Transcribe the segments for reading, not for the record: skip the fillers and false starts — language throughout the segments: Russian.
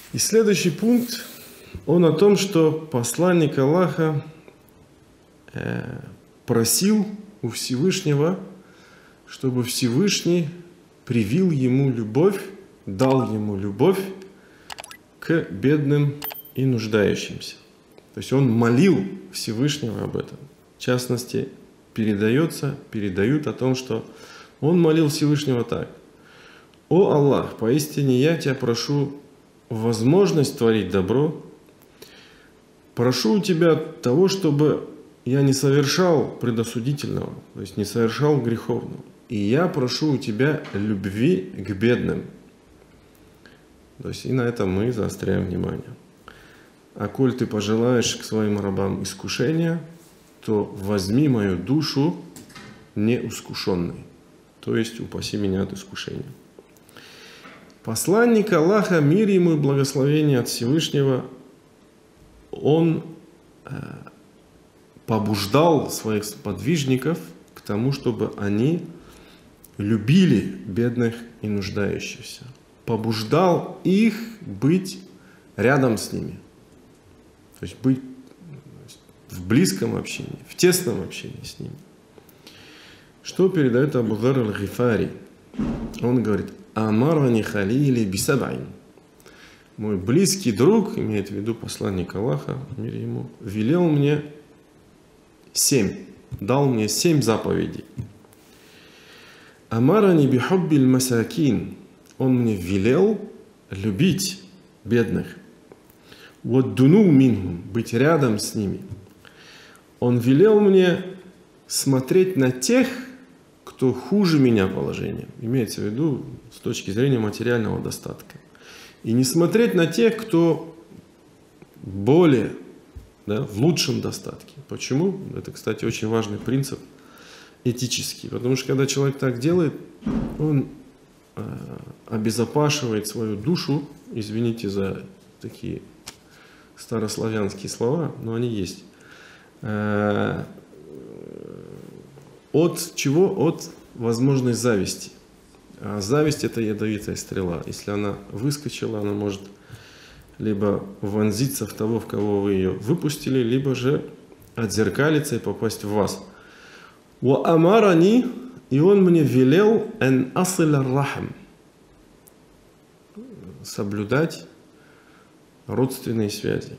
И следующий пункт, он о том, что посланник Аллаха просил у Всевышнего, чтобы Всевышний привил ему любовь, дал ему любовь к бедным и нуждающимся. То есть он молил Всевышнего об этом. В частности, передают о том, что он молил Всевышнего так: «О Аллах, поистине я тебя прошу возможность творить добро, прошу у тебя того, чтобы я не совершал предосудительного, то есть не совершал греховного, и я прошу у тебя любви к бедным». То есть и на этом мы заостряем внимание. «А коль ты пожелаешь к своим рабам искушения, то возьми мою душу неискушенной». То есть упаси меня от искушения. Посланник Аллаха, мир ему и благословение от Всевышнего, он побуждал своих сподвижников к тому, чтобы они любили бедных и нуждающихся. Побуждал их быть рядом с ними. То есть быть в близком общении, в тесном общении с ними. Что передает Абу Зар аль-Гифари? Он говорит: «Амарани халили бисабайн». Мой близкий друг, имеет в виду посланник Аллаха, мир ему, велел мне 7, дал мне 7 заповедей. «Амарани бихуббиль масакин». Он мне велел любить бедных. «Ваддуну минхум», быть рядом с ними. Он велел мне смотреть на тех, кто хуже меня положением, имеется в виду с точки зрения материального достатка. И не смотреть на тех, кто более, в лучшем достатке. Почему? Это, кстати, очень важный принцип этический. Потому что когда человек так делает, он обезопашивает свою душу, извините за такие старославянские слова, но они есть. От чего? От возможной зависти. А зависть — это ядовитая стрела. Если она выскочила, она может либо вонзиться в того, в кого вы ее выпустили, либо же отзеркалиться и попасть в вас. «Ва амарани», и он мне велел «ан асиля рахм», соблюдать родственные связи.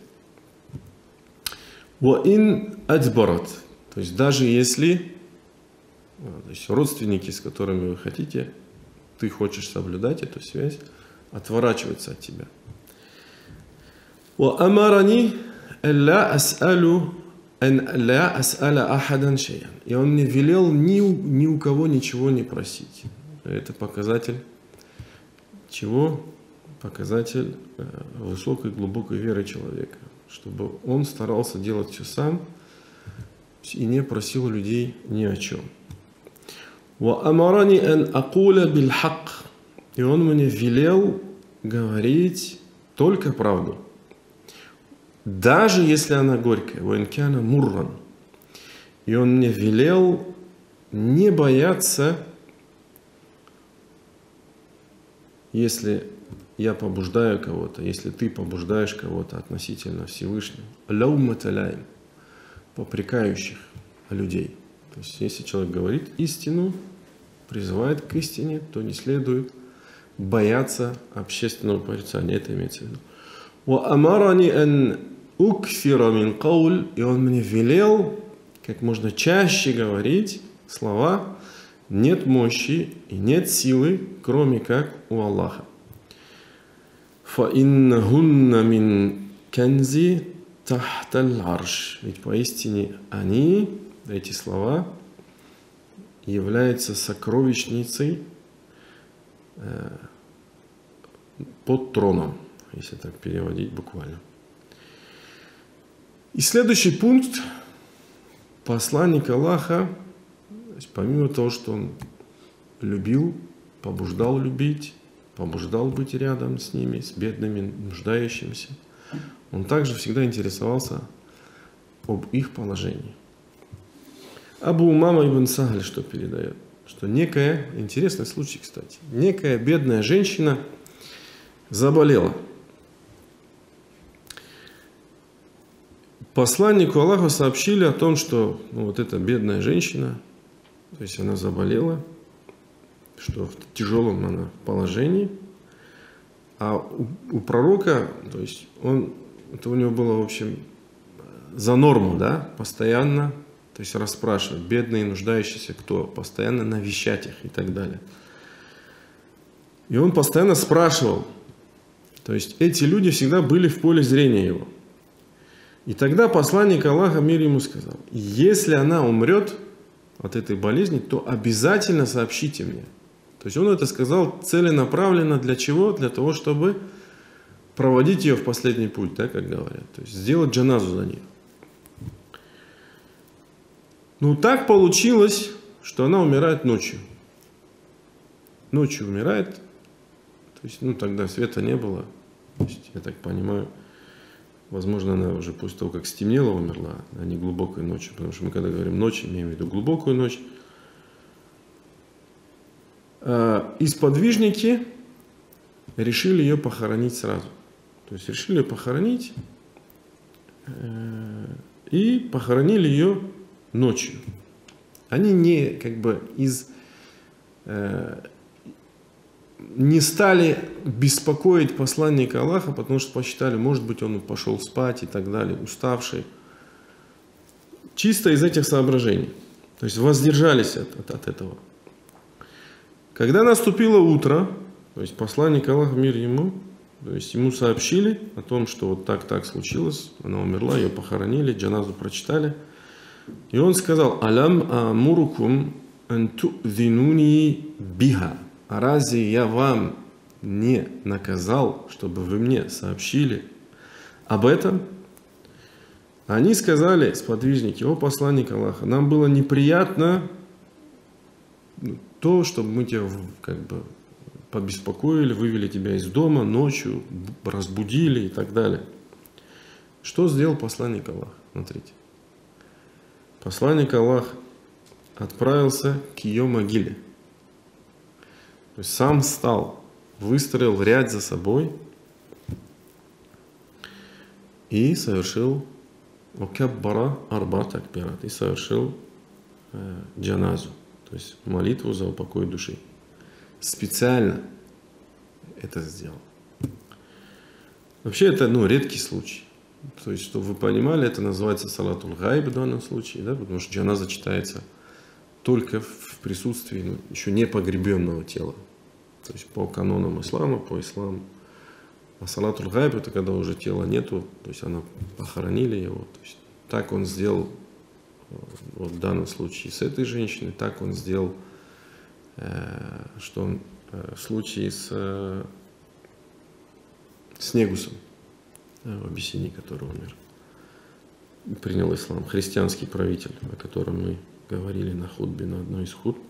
«Ва ин адбарат», то есть даже если родственники, с которыми вы хотите, ты хочешь соблюдать эту связь, отворачиваются от тебя. «Ва амарани алла ас'алу ан ла ас'аля ахадан шей'ан». И он мне велел ни у кого ничего не просить. Это показатель чего? Показатель высокой, глубокой веры человека. Чтобы он старался делать все сам и не просил людей ни о чем. «Ва амарани ан акуля биль хак». И он мне велел говорить только правду, даже если она горькая. «Ва ин кана мурран». И он мне велел не бояться, если я побуждаю кого-то, если ты побуждаешь кого-то относительно Всевышнего, лауматаляем, попрекающих людей. То есть, если человек говорит истину, призывает к истине, то не следует бояться общественного порицания. Это имеется в виду. «Ва амарани ан укфира мин кауль». И он мне велел как можно чаще говорить слова «нет мощи и нет силы, кроме как у Аллаха». «Фаиннахунна мин канзи тахталь арш». Ведь поистине они, эти слова, являются сокровищницей под троном, если так переводить буквально. И следующий пункт. Посланник Аллаха, помимо того, что он любил, побуждал любить, побуждал быть рядом с ними, с бедными, нуждающимися, он также всегда интересовался об их положении. Абу Умама ибн Сахль что передает? Что некая, интересный случай, кстати, некая бедная женщина заболела. Посланнику Аллаха сообщили о том, что вот эта бедная женщина, то есть она заболела, что в тяжелом она положении, а у пророка, то есть это у него было, в общем, за норму, да, постоянно, то есть расспрашивать, бедные, нуждающиеся кто, постоянно навещать их и так далее. И он постоянно спрашивал, то есть эти люди всегда были в поле зрения его. И тогда посланник Аллаха, мир ему, сказал: если она умрет от этой болезни, то обязательно сообщите мне. То есть он это сказал целенаправленно для чего? Для того, чтобы проводить ее в последний путь, да, как говорят. То есть сделать джаназу за ней. Ну так получилось, что она умирает ночью. Ночью умирает. То есть, тогда света не было. То есть, я так понимаю, возможно, она уже после того, как стемнело, умерла, а не глубокой ночью. Потому что мы, когда говорим ночь, имеем в виду глубокую ночь. И сподвижники решили ее похоронить сразу. То есть решили ее похоронить и похоронили ее ночью. Они не стали беспокоить посланника Аллаха, потому что посчитали, может быть, он пошел спать и так далее, уставший. Чисто из этих соображений. То есть воздержались от этого. Когда наступило утро, то есть посланник Аллаха, мир ему, то есть ему сообщили о том, что вот так случилось, она умерла, ее похоронили, джаназу прочитали. И он сказал: «Алям амурукум анту'динуни биха». А разве я вам не наказал, чтобы вы мне сообщили об этом? Они сказали, сподвижники: о посланник Аллаха, нам было неприятно то, чтобы мы тебя побеспокоили, вывели тебя из дома ночью, разбудили и так далее. Что сделал посланник Аллаха? Смотрите. Посланник Аллаха отправился к ее могиле. То есть сам встал, выстроил ряд за собой и совершил окаббара арба такбират, и совершил джаназу, то есть молитву за упокой души. Специально это сделал. Вообще это редкий случай. То есть, чтобы вы понимали, это называется салатуль гайб в данном случае, да, потому что джаназа читается только в присутствии еще не погребенного тела. То есть по канонам ислама, по исламу. А салатуль гайб — это когда уже тела нету, то есть похоронили его. То есть, так он сделал вот в данном случае с этой женщиной, так он сделал, что он в случае с Негусом, в Абиссинии, который умер, принял ислам, христианский правитель, о котором мы говорили на хутбе, на одной из хутб.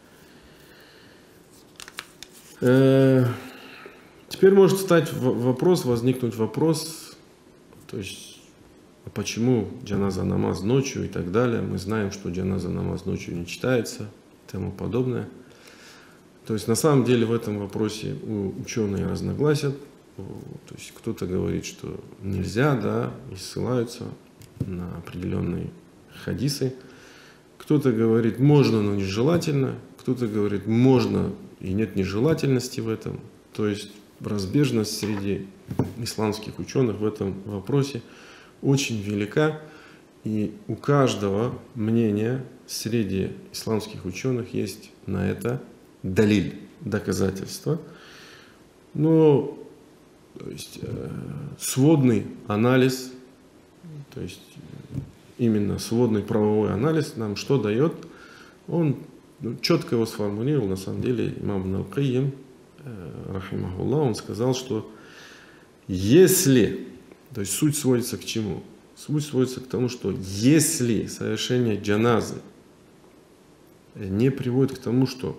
Теперь может возникнуть вопрос, то есть, почему джаназа намаз ночью и так далее. Мы знаем, что джаназа намаз ночью не читается и тому подобное. То есть, на самом деле, в этом вопросе ученые разногласят. То есть, кто-то говорит, что нельзя, да, и ссылаются на определенные хадисы. Кто-то говорит, можно, но нежелательно. Кто-то говорит, можно, и нет нежелательности в этом. То есть разбежность среди исламских ученых в этом вопросе очень велика. И у каждого мнения среди исламских ученых есть на это далиль, доказательства. Но то есть, сводный анализ, то есть именно сводный правовой анализ нам что дает? Он четко его сформулировал, на самом деле, имам Ибн аль-Кайим, рахимахуллах, он сказал, что если, то есть суть сводится к чему? Суть сводится к тому, что если совершение джаназы не приводит к тому, что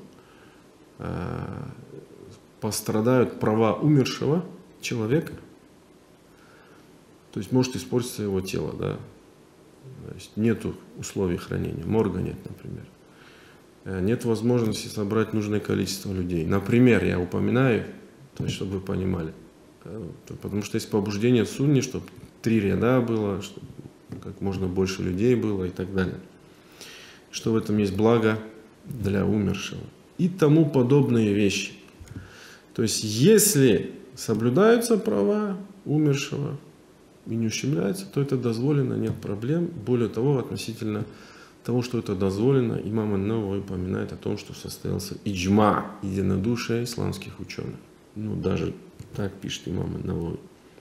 пострадают права умершего человека, то есть может испортиться его тело, да, то есть нету условий хранения, морга нет, например. Нет возможности собрать нужное количество людей. Например, я упоминаю, то есть, чтобы вы понимали, потому что есть побуждение в сунне, чтобы 3 ряда было, чтобы как можно больше людей было и так далее. Что в этом есть благо для умершего. И тому подобные вещи. То есть, если соблюдаются права умершего и не ущемляются, то это дозволено, нет проблем. Более того, относительно того, что это дозволено, имам ан-Навави упоминает о том, что состоялся иджма, единодушие исламских ученых. Ну, даже так пишет имам ан-Навави.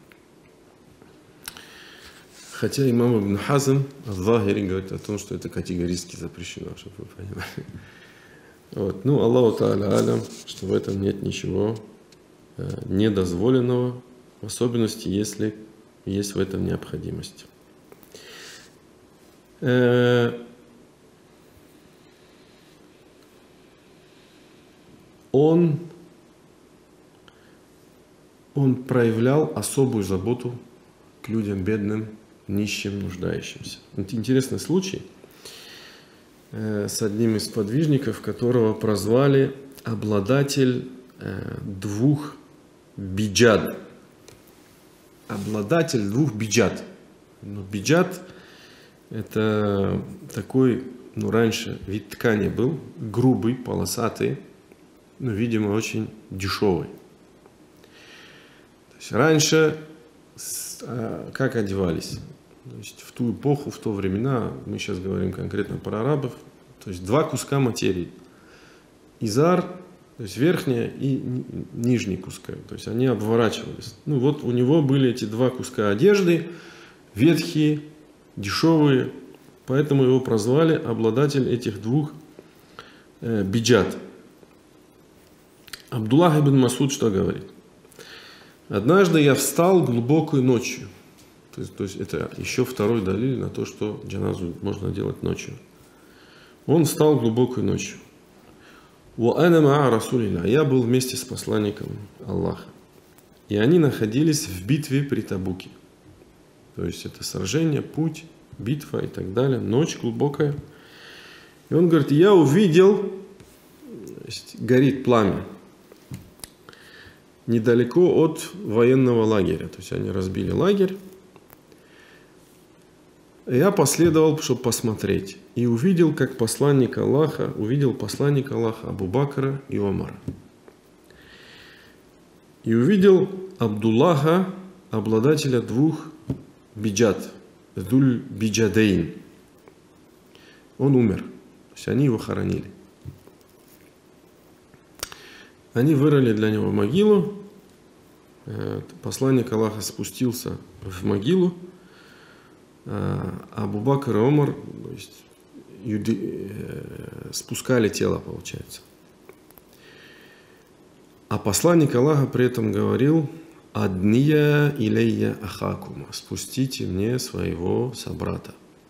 Хотя имам Ибн Хазм ас-Захири говорит о том, что это категорически запрещено, чтобы вы понимали. Вот. Ну, Аллаху Та'аля алям, что в этом нет ничего недозволенного, в особенности, если есть в этом необходимость. Он проявлял особую заботу к людям бедным, нищим, нуждающимся. Интересный случай с одним из подвижников, которого прозвали обладатель двух биджад. Обладатель двух биджад. Но биджад — это такой, раньше вид ткани был, грубый, полосатый, видимо, очень дешевый. То есть раньше как одевались? То есть в ту эпоху, в то времена, мы сейчас говорим конкретно про арабов, то есть два куска материи. Изар, то есть верхняя и нижний куска. То есть они обворачивались. Вот у него были эти два куска одежды, ветхие, дешевые, поэтому его прозвали обладатель этих двух биджад. Абдуллах ибн Масуд что говорит? Однажды я встал глубокой ночью. То есть это еще второй далиль на то, что джаназу можно делать ночью. Он встал глубокой ночью. Я был вместе с посланником Аллаха. И они находились в битве при Табуке. То есть это сражение, путь, битва и так далее. Ночь глубокая. И он говорит, я увидел, горит пламя недалеко от военного лагеря. То есть они разбили лагерь. Я последовал, чтобы посмотреть. И увидел, как посланник Аллаха, Абу Бакра и Омара. И увидел Абдуллаха, обладателя двух биджад, Дуль биджадейн. Он умер. То есть они его хоронили. Они вырыли для него могилу. Посланник Аллаха спустился в могилу. Абу Бакр и Омар, то есть, спускали тело, получается. А посланник Аллаха при этом говорил: «Адния илейя ахакума», спустите мне своего собрата.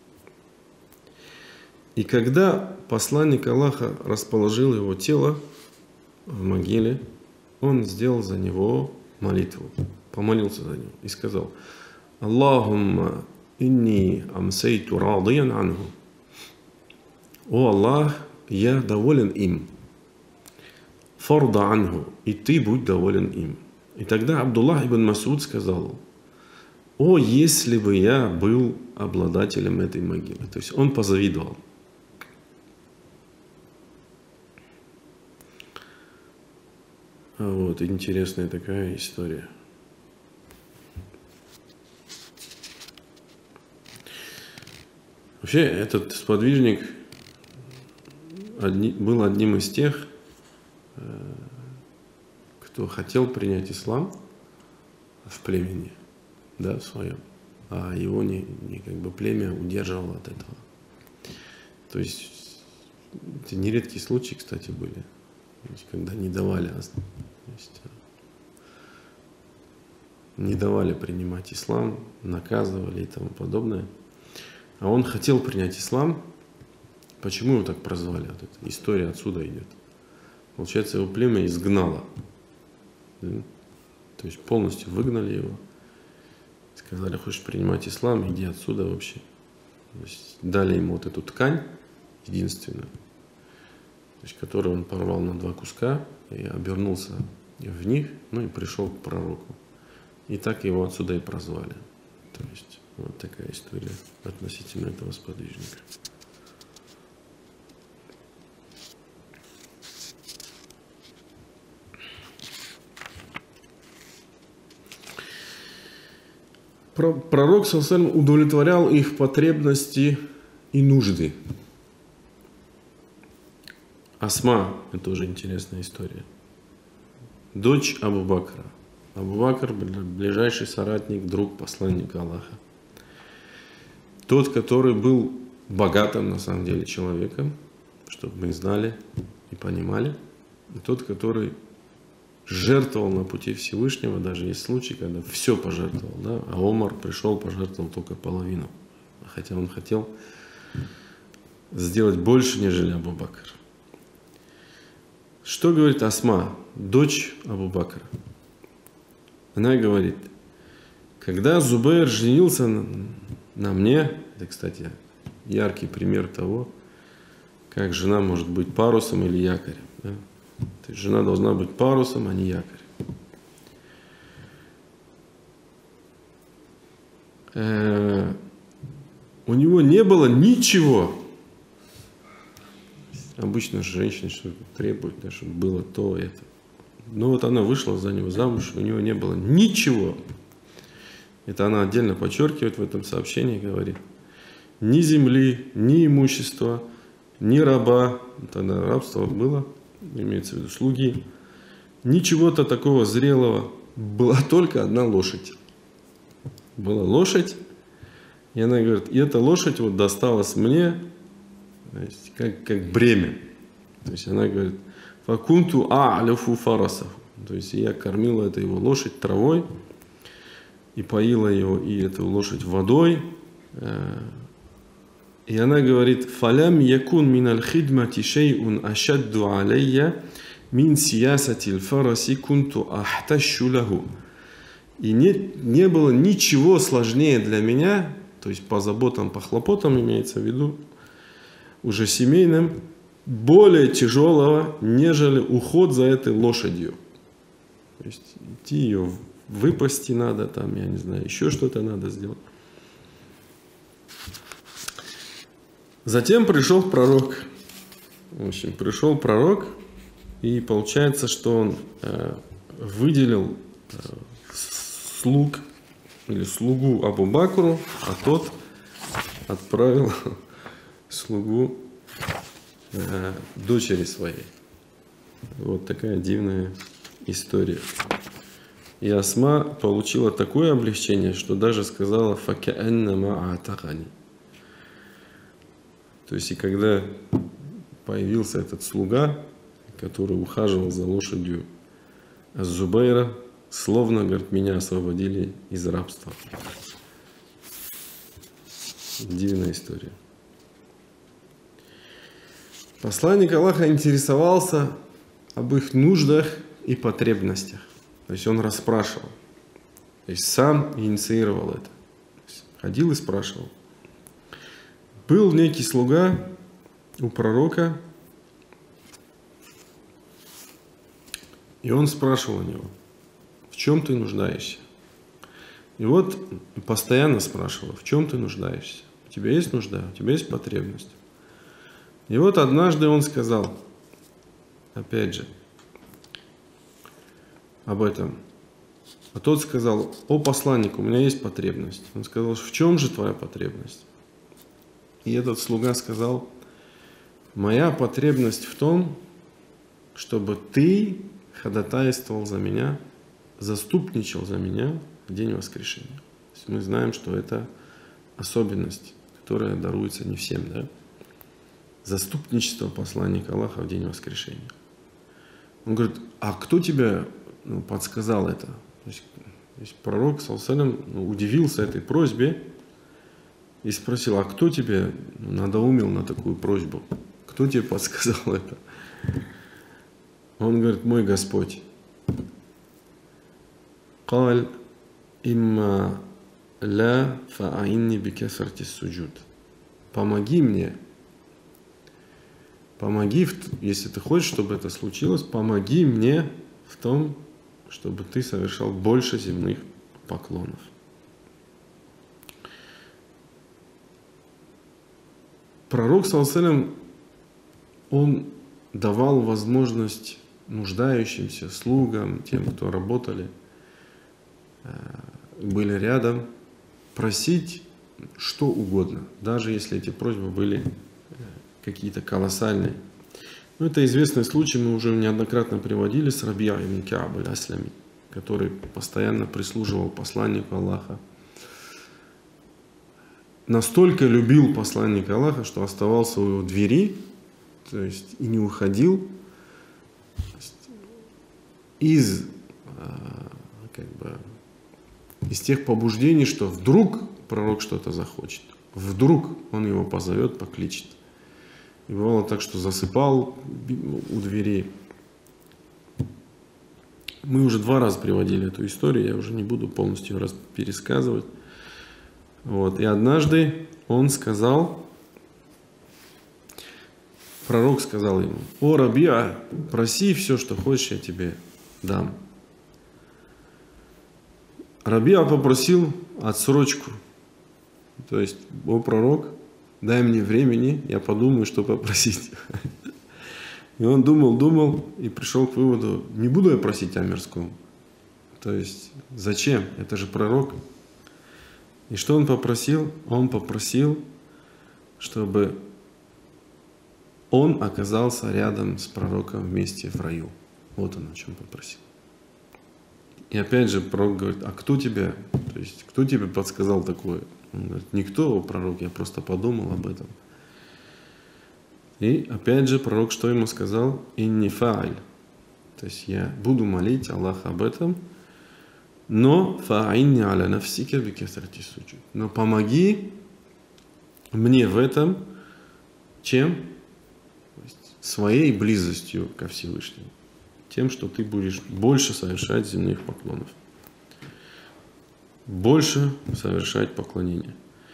И когда посланник Аллаха расположил его тело в могиле, он сделал за него молитву, помолился за него и сказал: «Аллахумма инни амсейту радиян анху». О Аллах, я доволен им. Фарда анху, и ты будь доволен им. И тогда Абдуллах ибн Масуд сказал: о, если бы я был обладателем этой могилы. То есть он позавидовал. Вот, интересная такая история. Вообще, этот сподвижник был одним из тех, кто хотел принять ислам в племени, да, в своем, а его как бы племя удерживало от этого. То есть это нередкие случаи, кстати, были, то есть, когда не давали принимать ислам, наказывали и тому подобное. А он хотел принять ислам. Почему его так прозвали? Вот эта история отсюда идет. Получается, его племя изгнало. Да? То есть полностью выгнали его. Сказали: хочешь принимать ислам, иди отсюда вообще. То есть дали ему вот эту ткань единственную, то есть, которую он порвал на два куска и обернулся в них, и пришел к пророку. И так его отсюда и прозвали. То есть Вот такая история относительно этого сподвижника. Пророк ﷺ удовлетворял их потребности и нужды. Асма – это тоже интересная история. Дочь Абу Бакра. Абу Бакр – ближайший соратник, друг посланника Аллаха. Тот, который был богатым, на самом деле, человеком, чтобы мы знали и понимали. И тот, который жертвовал на пути Всевышнего, даже есть случаи, когда все пожертвовал, да? А Омар пришел, пожертвовал только половину. Хотя он хотел сделать больше, нежели Абу Бакр. Что говорит Асма, дочь Абу Бакра? Она говорит, когда Зубайр женился на мне, это, кстати, яркий пример того, как жена может быть парусом или якорем. Да? То есть жена должна быть парусом, а не якорем. У него не было ничего. Обычно женщины что-то требуют, да, чтобы было то, это. Но вот она вышла за него замуж, у него не было ничего. Это она отдельно подчеркивает в этом сообщении, говорит. Ни земли, ни имущества, ни раба, тогда рабство было, имеется в виду слуги, ничего-то такого зрелого. Была только одна лошадь. Была лошадь, и она говорит, и эта лошадь вот досталась мне, то есть, как бремя. То есть она говорит, факунту а'ляфу фарасаху. То есть я кормила эту его лошадь травой, и поила его, и эту лошадь водой. И она говорит, фалям якун мин аль-хидмати шей'ун ашадду алейя мин сиясати аль-фараси кунту ахтащу лаху. И не было ничего сложнее для меня, то есть по заботам, по хлопотам имеется в виду, уже семейным, более тяжелого, нежели уход за этой лошадью. То есть идти ее выпасти надо, там, я не знаю, еще что-то надо сделать. Затем пришел пророк. В общем, пришел пророк, и получается, что он выделил слуг или слугу Абу Бакру, а тот отправил слугу дочери своей. Вот такая дивная история. И Асма получила такое облегчение, что даже сказала «факаэннама а'тагани». То есть, и когда появился этот слуга, который ухаживал за лошадью Зубайра, словно, говорит, меня освободили из рабства. Дивная история. Посланник Аллаха интересовался об их нуждах и потребностях. То есть он расспрашивал. То есть сам инициировал это. Ходил и спрашивал. Был некий слуга у пророка, и он спрашивал у него, в чем ты нуждаешься? И вот постоянно спрашивал, в чем ты нуждаешься? У тебя есть нужда, у тебя есть потребность? И вот однажды он сказал, опять же, об этом. А тот сказал, о посланник, у меня есть потребность. Он сказал, в чем же твоя потребность? И этот слуга сказал, моя потребность в том, чтобы ты ходатайствовал за меня, заступничал за меня в день воскрешения. То есть мы знаем, что это особенность, которая даруется не всем, да? Заступничество посланника Аллаха в день воскрешения. Он говорит, а кто тебе подсказал это? То есть пророк ﷺ удивился этой просьбе и спросил, а кто тебе надоумил на такую просьбу? Кто тебе подсказал это? Он говорит, мой Господь. قال إما لا فأعني بكثرة السجود. Помоги мне. Помоги, если ты хочешь, чтобы это случилось, помоги мне в том, чтобы ты совершал больше земных поклонов. пророк, саллаллаху алейхи ва саллям, он давал возможность нуждающимся, слугам, тем, кто работали, были рядом, просить что угодно, даже если эти просьбы были какие-то колоссальные. Ну, это известный случай, мы уже неоднократно приводили с Рабиа ибн Кааб аль-Аслами, который постоянно прислуживал посланнику Аллаха. Настолько любил посланника Аллаха, что оставался у его двери, то есть и не уходил из тех побуждений, что вдруг пророк что-то захочет, вдруг он его позовет, покличет. И бывало так, что засыпал у двери. Мы уже 2 раза приводили эту историю, я уже не буду полностью ее пересказывать. Вот. И однажды он сказал, пророк сказал ему: «О, Рабиа, проси все, что хочешь, я тебе дам». Рабиа попросил отсрочку. То есть: «О, пророк, дай мне времени, я подумаю, что попросить». И он думал и пришел к выводу: не буду я просить о мирском. То есть зачем? Это же пророк. И что он попросил? Он попросил, чтобы он оказался рядом с пророком вместе в раю. Вот он о чем попросил. И опять же пророк говорит: а кто тебе подсказал такое? Он говорит: никто, о пророк, я просто подумал об этом. И опять же пророк что ему сказал? «Инни фа'аль». То есть я буду молить Аллаха об этом, но фа'инни аля нафсика бикасрати суджуд. Но помоги мне в этом, чем? Своей близостью ко Всевышнему. Тем, что ты будешь больше совершать земных поклонов. Больше совершать поклонения.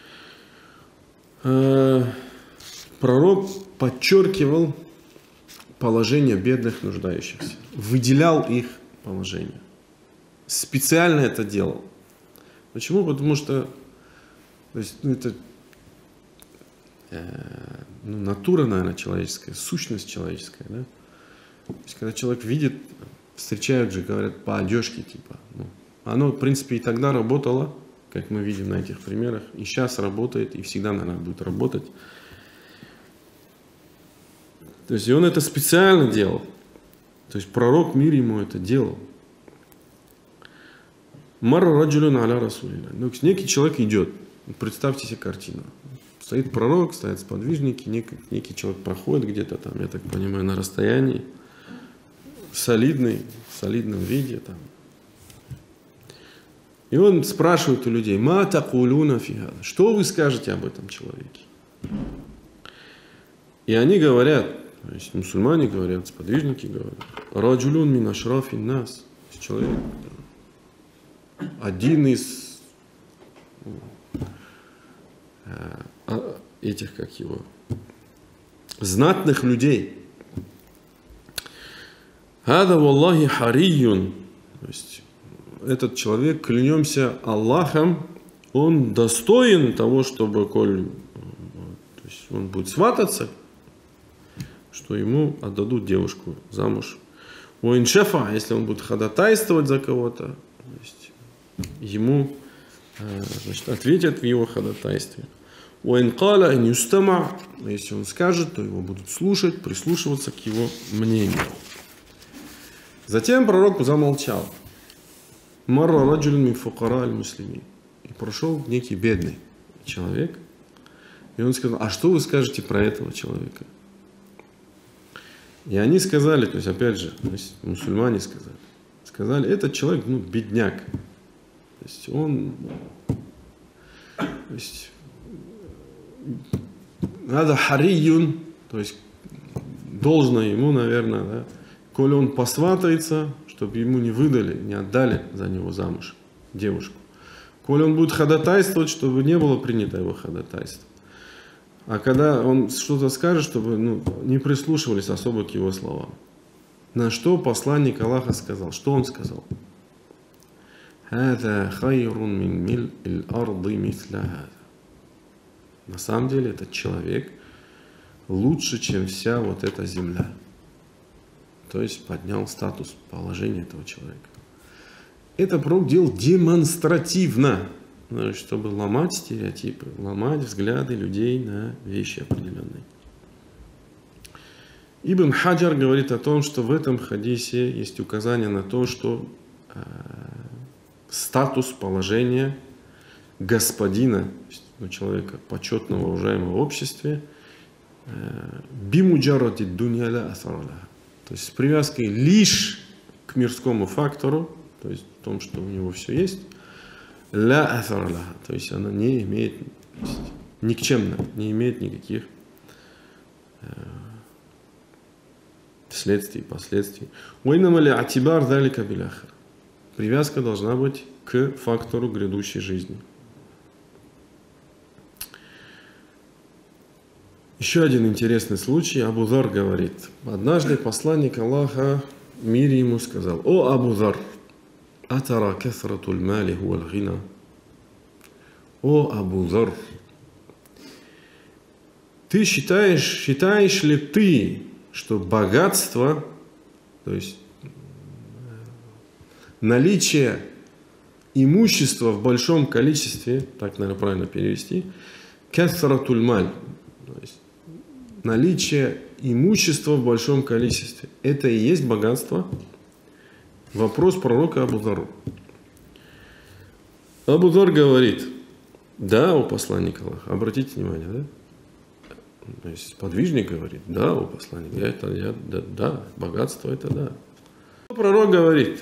Пророк подчеркивал положение бедных, нуждающихся. Выделял их положение. Специально это делал. Почему? Потому что это натура, наверное, человеческая, сущность человеческая. Да? То есть, когда человек видит, встречают же, говорят, по одежке, типа. Оно, в принципе, и тогда работало, как мы видим на этих примерах, и сейчас работает, и всегда, наверное, будет работать. То есть, и он это специально делал. То есть, пророк, мир ему это делал. Марра раджулюн аля расулилля. Некий человек идет. Представьте себе картину. Стоит пророк, стоят сподвижники, некий человек проходит где-то там, я так понимаю, на расстоянии, в солидном виде там. И он спрашивает у людей: «Ма такулуна фи хаза?» Что вы скажете об этом человеке? И они говорят, то есть мусульмане говорят, сподвижники говорят: «Раджулюн мин ашрафи нас». Человек, один из этих, как его, знатных людей. «Хада валлахи харийюн». То есть этот человек, клянемся Аллахом, он достоин того, чтобы, то есть он будет свататься, что ему отдадут девушку замуж. Уин шафа, если он будет ходатайствовать за кого-то, то есть ему ответят в его ходатайстве. Уин каля ин юстама, если он скажет, то его будут слушать, прислушиваться к его мнению. Затем пророк замолчал. Марра раджулюн мин фукара аль-муслимин. И прошел некий бедный человек. И он сказал: а что вы скажете про этого человека? И они сказали, то есть опять же, мусульмане сказали, этот человек, бедняк. То есть он, надо харийюн, то есть должно ему, наверное, да, коли он посватается, чтобы ему не выдали, не отдали за него замуж девушку. Коли он будет ходатайствовать, чтобы не было принято его ходатайство. А когда он что-то скажет, чтобы не прислушивались особо к его словам. На что посланник Аллаха сказал? Что он сказал? На самом деле этот человек лучше, чем вся вот эта земля. То есть поднял статус, положение этого человека. Это пророк делал демонстративно, чтобы ломать стереотипы, ломать взгляды людей на вещи определенные. Ибн Хаджар говорит о том, что в этом хадисе есть указание на то, что статус, положение господина, человека почетного, уважаемого в обществе, бимуджарати дуняля асарала. То есть с привязкой лишь к мирскому фактору, то есть в том, что у него все есть, ля асарала, то есть она не имеет, никчемно, не имеет никаких следствий, последствий. Привязка должна быть к фактору грядущей жизни. Еще один интересный случай. Абу Зар говорит: однажды посланник Аллаха, мир ему, сказал: «О Абу Зар, атара касратуль мали хуаль гина». О Абу Зар, ты считаешь ли ты, что богатство, то есть наличие имущества в большом количестве, так, наверное, правильно перевести, касратуль маль, то есть наличие имущества в большом количестве, это и есть богатство? Вопрос пророка Абу Зару. Абу Зар говорит: да, о посланник Аллаха. Обратите внимание, да? То есть подвижник говорит: да, о посланник, да, богатство это да. Пророк говорит: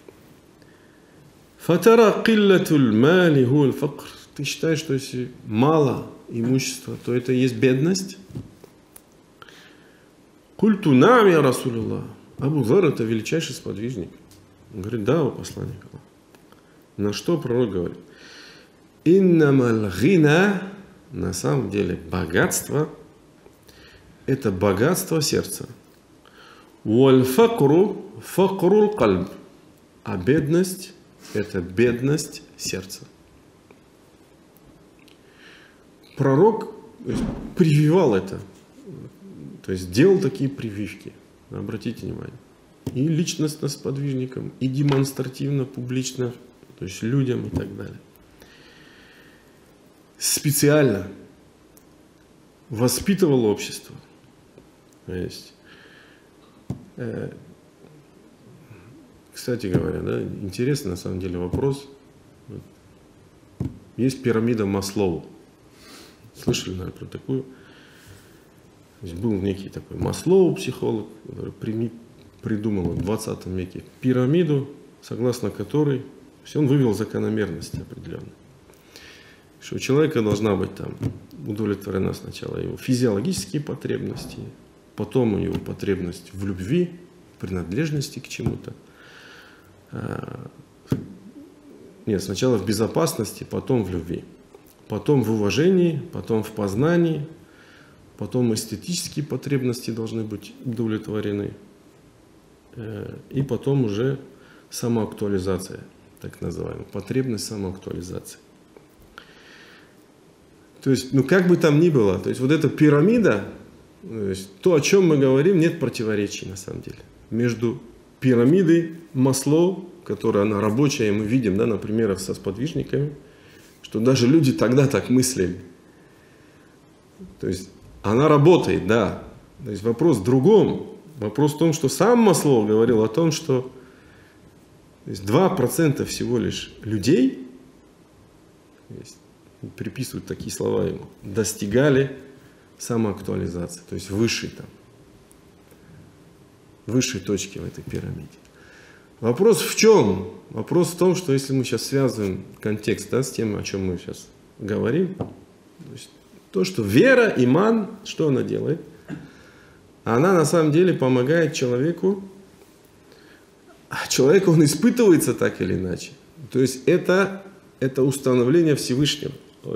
фатара киллатуль мали хуаль факр. Ты считаешь, что если мало имущества, то это и есть бедность? Культу нам, я Расулуллах. Абу Зар — это величайший сподвижник. Он говорит: да, о посланник Аллаха. На что пророк говорит: иннамаль гина, на самом деле богатство — это богатство сердца. Уаль факру факрул кальб. А бедность — это бедность сердца. Пророк прививал это, то есть делал такие прививки. Обратите внимание. И личностно с подвижником, и демонстративно, публично, то есть людям и так далее. Специально воспитывал общество. То есть, кстати говоря, да, интересный на самом деле вопрос. Есть пирамида Маслоу. Слышали, наверное, про такую? То есть был некий такой Маслоу, психолог, который придумал в 20 веке пирамиду, согласно которой он вывел закономерности определенные. Что у человека должна быть там удовлетворена сначала его физиологические потребности, потом его потребность в любви, принадлежности к чему-то. Нет, сначала в безопасности, потом в любви. Потом в уважении, потом в познании, потом эстетические потребности должны быть удовлетворены. И потом уже самоактуализация, так называемая, потребность самоактуализации. То есть, ну как бы там ни было, то есть вот эта пирамида, то есть то, о чем мы говорим, нет противоречий на самом деле. Между пирамидой Маслоу, которая она рабочая, и мы видим, да, на примерах со сподвижниками, что даже люди тогда так мыслили. То есть она работает, да. То есть вопрос в другом. Вопрос в том, что сам Маслоу говорил о том, что 2% всего лишь людей, приписывают такие слова ему, достигали самоактуализации, то есть высшей точки в этой пирамиде. Вопрос в чем? Вопрос в том, что если мы сейчас связываем контекст, да, с тем, о чем мы сейчас говорим, то, что вера, иман, что она делает? Она на самом деле помогает человеку, человек, он испытывается так или иначе. То есть это установление Всевышнего.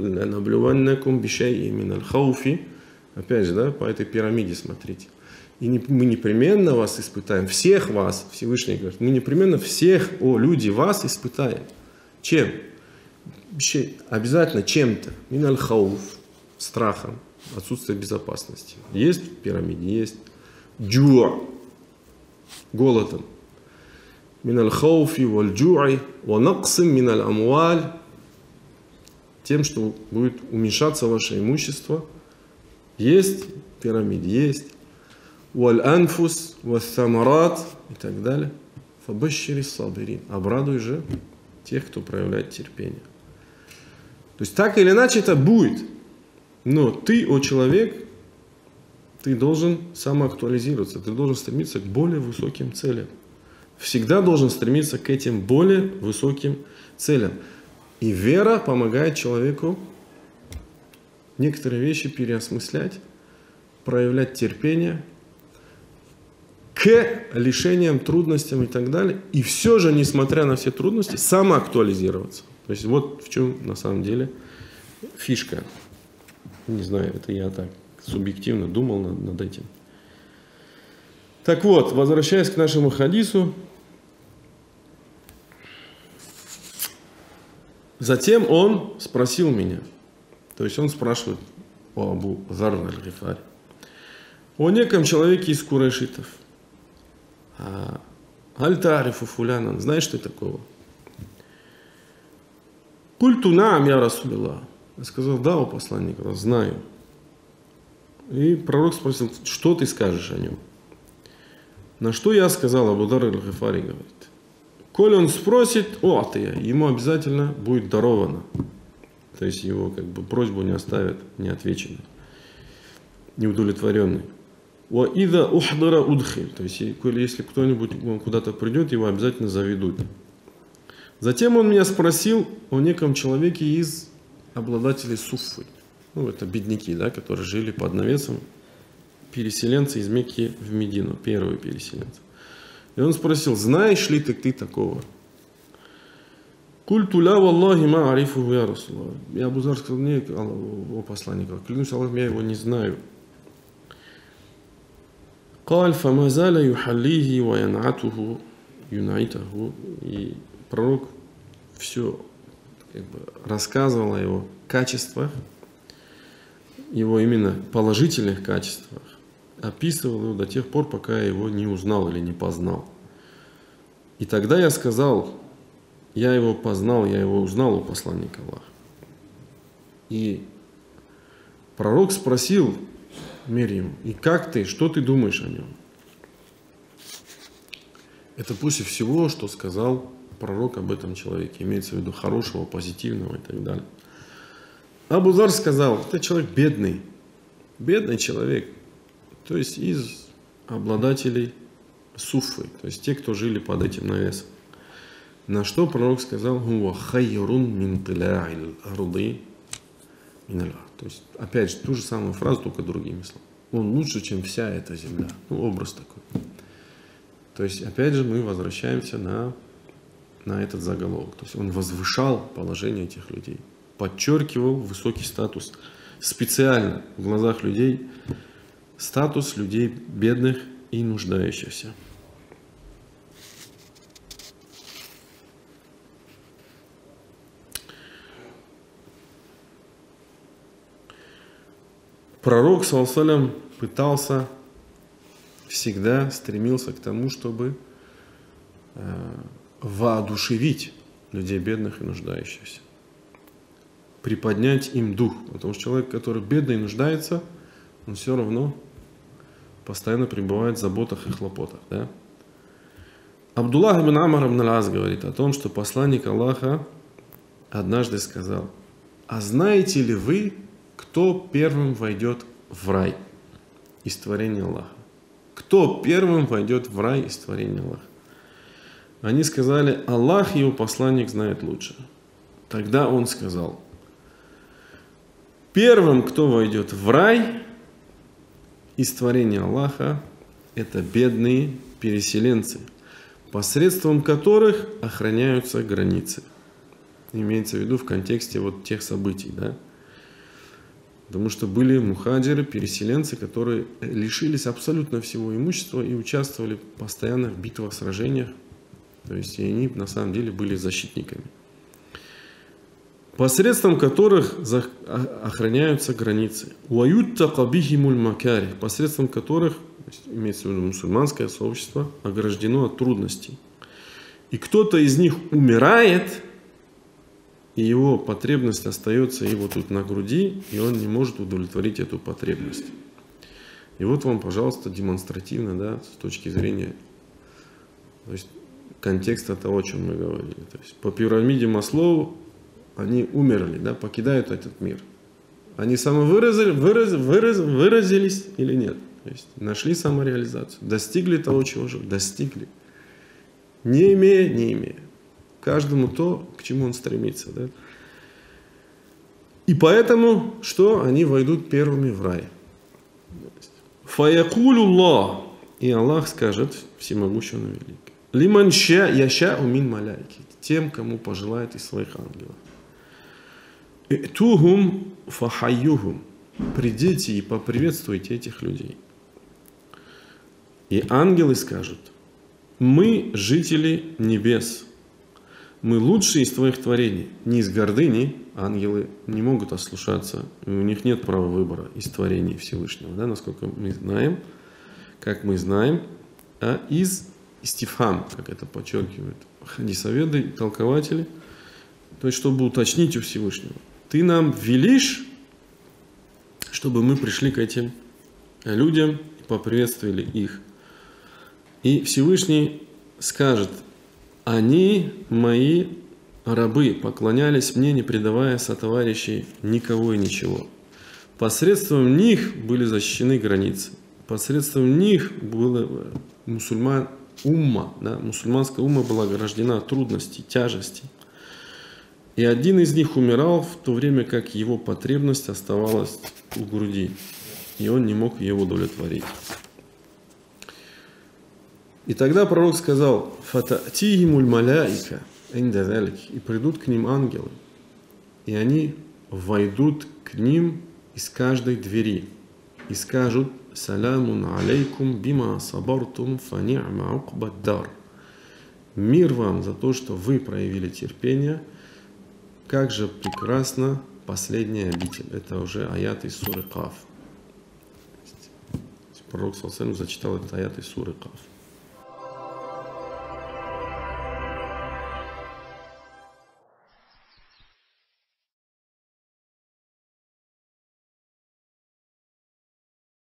Опять же, да, по этой пирамиде смотрите. И мы непременно вас испытаем, всех вас, Всевышний говорит, мы непременно всех, люди, вас испытаем. Чем? Обязательно чем-то. Миналь хауф, страхом. отсутствие безопасности. Есть в пирамиде? Есть. Джуа. Голодом. Миналь хауфи валь джуи ва наксим миналь амуаль. Тем, что будет уменьшаться ваше имущество. Есть в пирамиде? Есть. Валь анфус ва самарат и так далее. Фабашшири сабирин. Обрадуй же тех, кто проявляет терпение. То есть так или иначе это будет. Но ты, о человек, ты должен самоактуализироваться. Ты должен стремиться к более высоким целям. Всегда должен стремиться к этим более высоким целям. И вера помогает человеку некоторые вещи переосмыслять, проявлять терпение к лишениям, трудностям и так далее. И все же, несмотря на все трудности, самоактуализироваться. То есть вот в чем на самом деле фишка. Не знаю, это я так субъективно думал над этим. Так вот, возвращаясь к нашему хадису. Затем он спросил меня. То есть он спрашивает о Абу Зар аль-Гифари. О неком человеке из курайшитов. Аль-Тарифу фуляна. Знаешь ты такого? Культу наам я Расулилlah. Я сказал, да, о посланник, знаю. И пророк спросил, что ты скажешь о нем? На что я сказал, Абу Зар аль-Гифари говорит. Коль он спросит, ему обязательно будет даровано. То есть его как бы просьбу не оставят неотвеченной, неудовлетворенной. Ида ухдара удхиль. То есть если кто-нибудь куда-то придет, его обязательно заведут. Затем он меня спросил о неком человеке из обладателей Суффы. Это бедняки, да, которые жили под навесом, переселенцы из Мекки в Медину, первые переселенцы. И он спросил, знаешь ли ты такого? Культу ля валлахи ма арифуху я Расулаллах. Я Абу Зар сказал, нет, о посланник, клянусь Аллахом, я его не знаю. Каль фама заля юхаллихи ва янатуху юнайтаху. И пророк все рассказывал о его качествах, его именно положительных качествах. Описывал его до тех пор, пока я его не узнал или не познал. И тогда я сказал, я его познал, я его узнал у посланника Аллаха. И пророк спросил Мирьям, и как ты, что ты думаешь о нем? Это после всего, что сказал пророк об этом человеке, имеется в виду хорошего, позитивного и так далее. Абу Зар сказал, это человек бедный человек. То есть из обладателей суффы, то есть те, кто жили под этим навесом. На что пророк сказал, то есть, опять же, ту же самую фразу, только другими словами. Он лучше, чем вся эта земля. Образ такой. То есть, опять же, мы возвращаемся на этот заголовок. То есть, он возвышал положение этих людей, подчеркивал высокий статус. Специально в глазах людей статус людей бедных и нуждающихся. Пророк, саллаллаху алейхи пытался, всегда стремился к тому, чтобы воодушевить людей бедных и нуждающихся. Приподнять им дух. Потому что человек, который бедный и нуждается, он все равно постоянно пребывает в заботах и хлопотах. Да? Абдуллах ибн Амар ибн аль-Ас говорит о том, что посланник Аллаха однажды сказал, а знаете ли вы, кто первым войдет в рай из творения Аллаха? Кто первым войдет в рай из творения Аллаха? Они сказали, Аллах и его посланник знают лучше. Тогда он сказал, первым, кто войдет в рай из творения Аллаха, это бедные переселенцы, посредством которых охраняются границы. Имеется в виду в контексте вот тех событий, да? Потому что были мухаджиры, переселенцы, которые лишились абсолютно всего имущества и участвовали постоянно в битвах, сражениях. То есть и они на самом деле были защитниками. посредством которых охраняются границы. وَيُتَّقَ بِهِمُ الْمَكَارِهِ, посредством которых, имеется в виду мусульманское сообщество, ограждено от трудностей. И кто-то из них умирает, и его потребность остается его тут на груди, и он не может удовлетворить эту потребность. И вот вам, пожалуйста, демонстративно, да, с точки зрения, то есть, контекста того, о чем мы говорили. То есть, по пирамиде Маслоу они умерли, да, покидают этот мир. Они самовыразились или нет? То есть, нашли самореализацию, достигли того, чего же достигли. Не имея, не имея. Каждому то, к чему он стремится. Да? И поэтому, что они войдут первыми в рай. Фаякулуллах. И Аллах скажет, всемогущий он велик. Лиман яша умин маляйки. Тем, кому пожелает из своих ангелов. Итухум фахайюхум. Придите и поприветствуйте этих людей. И ангелы скажут: мы жители небес. Мы лучшие из твоих творений. Не из гордыни. Ангелы не могут ослушаться. У них нет права выбора из творений Всевышнего. Да, насколько мы знаем, как мы знаем, а из истифхам, как это подчеркивают хадисоведы, толкователи. То есть, чтобы уточнить у Всевышнего. Ты нам велишь, чтобы мы пришли к этим людям и поприветствовали их. И Всевышний скажет: они мои рабы, поклонялись мне, не предавая сотоварищей никого и ничего. Посредством них были защищены границы. Посредством них была мусульманская умма была ограждена от трудностей, тяжестей. И один из них умирал, в то время как его потребность оставалась у груди, и он не мог ее удовлетворить. И тогда пророк сказал: «Фататихимуль маляика инда залик», и придут к ним ангелы, и они войдут к ним из каждой двери и скажут: «Саламун алейкум бима сабартум фа ни'ма уқбад-дар». Мир вам за то, что вы проявили терпение, как же прекрасна последняя обитель. Это уже аят из суры Каф. Пророк саллаллаху алейхи ва саллям зачитал этот аят из суры Каф.